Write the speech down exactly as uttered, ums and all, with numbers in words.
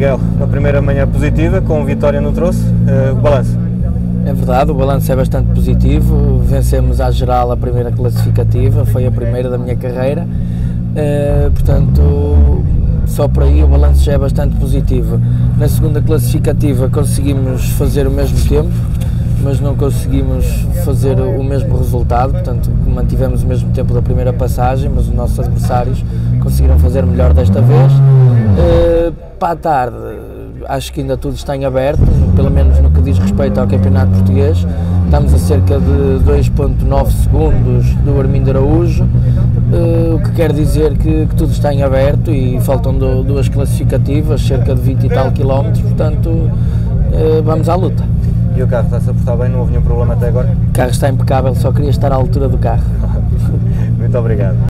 Miguel, uma primeira manhã positiva, com vitória no troço, uh, o balanço? É verdade, o balanço é bastante positivo, vencemos à geral a primeira classificativa, foi a primeira da minha carreira, uh, portanto, só por aí o balanço já é bastante positivo. Na segunda classificativa conseguimos fazer o mesmo tempo, mas não conseguimos fazer o mesmo resultado, portanto mantivemos o mesmo tempo da primeira passagem, mas os nossos adversários conseguiram fazer melhor desta vez. Uh, para a tarde, acho que ainda tudo está em aberto, pelo menos no que diz respeito ao campeonato português. Estamos a cerca de dois vírgula nove segundos do Armindo Araújo, uh, o que quer dizer que, que tudo está em aberto e faltam do, duas classificativas, cerca de vinte e tal quilómetros, portanto uh, vamos à luta. E o carro está-se a portar bem? Não houve nenhum problema até agora? O carro está impecável, só queria estar à altura do carro. Muito obrigado.